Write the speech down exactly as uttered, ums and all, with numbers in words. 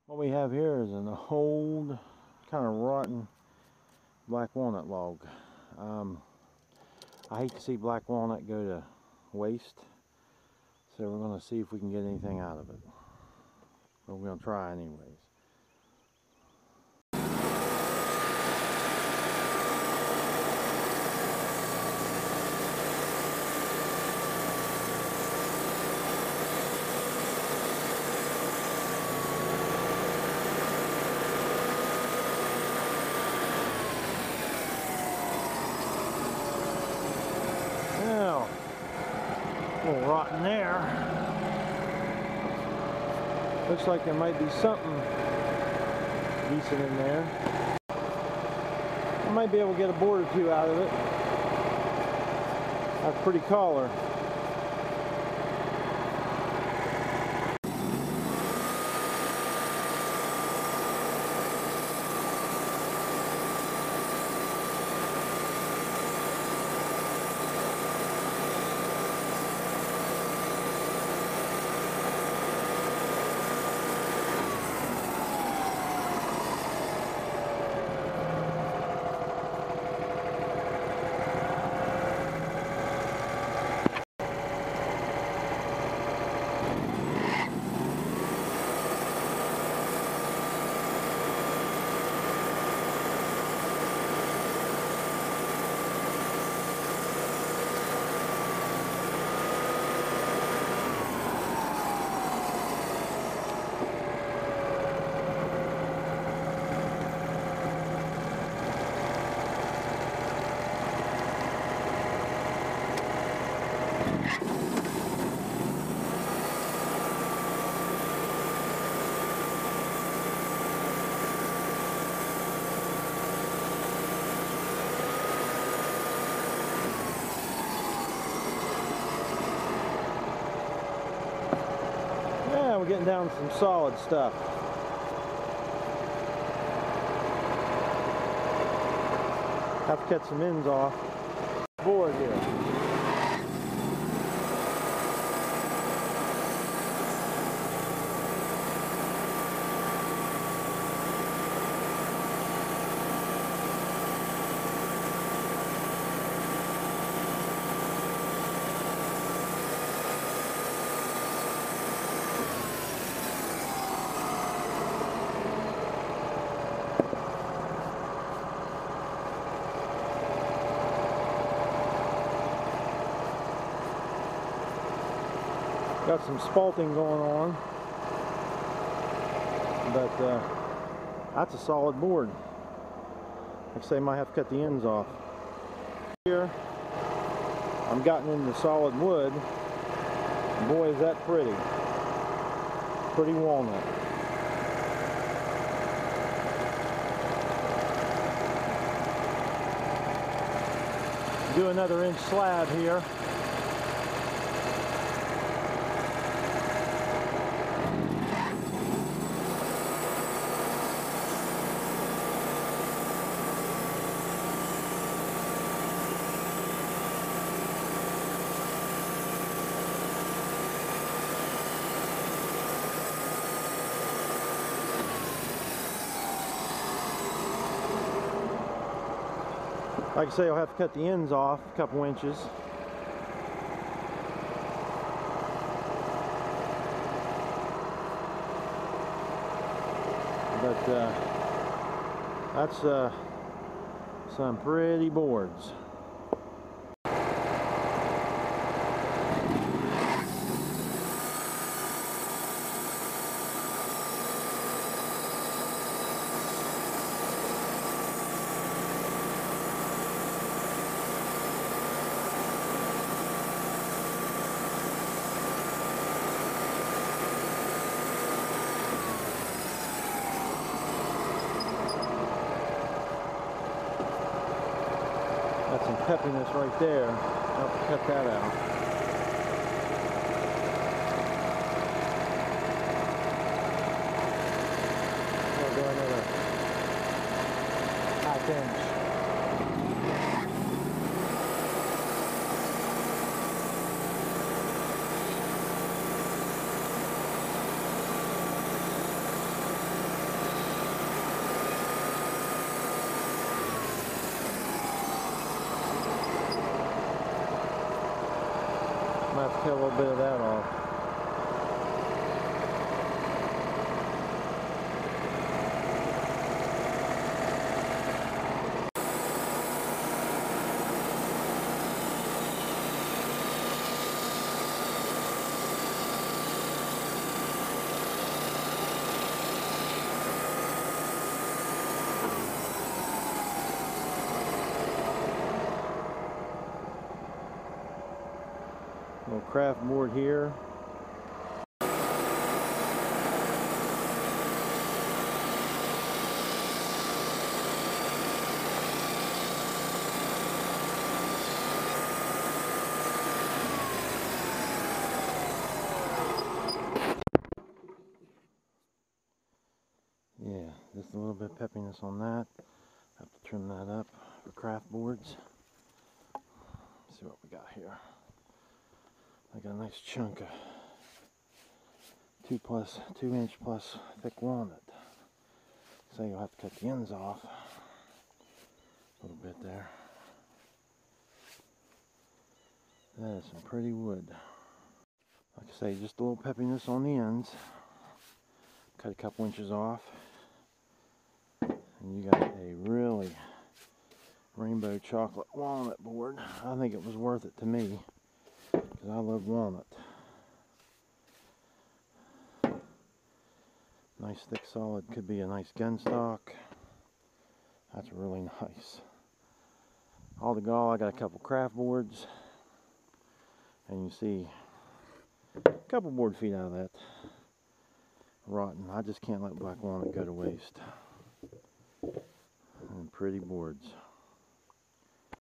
What we have here is an old, kind of rotten black walnut log. Um, I hate to see black walnut go to waste, so we're going to see if we can get anything out of it. But we're going to try anyways. Now, a little rotten there. Looks like there might be something decent in there. I might be able to get a board or two out of it. That's pretty collar. Yeah, we're getting down to some solid stuff. Have to cut some ends off. Board here. Got some spalting going on, but uh, that's a solid board. Like I say, might have to cut the ends off. Here, I'm gotten into solid wood. Boy, is that pretty. Pretty walnut. Do another inch slab here. Like I say, I'll have to cut the ends off a couple inches. But uh, that's uh, some pretty boards. Got some peppiness right there. I'll have to cut that out. I'll go another half inch. a little bit of that off. Little craft board here. Yeah, just a little bit of peppiness on that. Have to trim that up for craft boards. Let's see what we got here. I got a nice chunk of two plus, two inch plus thick walnut. So you'll have to cut the ends off a little bit there. That is some pretty wood. Like I say, just a little peppiness on the ends. Cut a couple inches off. And you got a really rainbow chocolate walnut board. I think it was worth it to me, because I love walnut. Nice thick solid, could be a nice gun stock. That's really nice. All the gall, I got a couple craft boards, and you see a couple board feet out of that rotten. I just can't let black walnut go to waste. And pretty boards.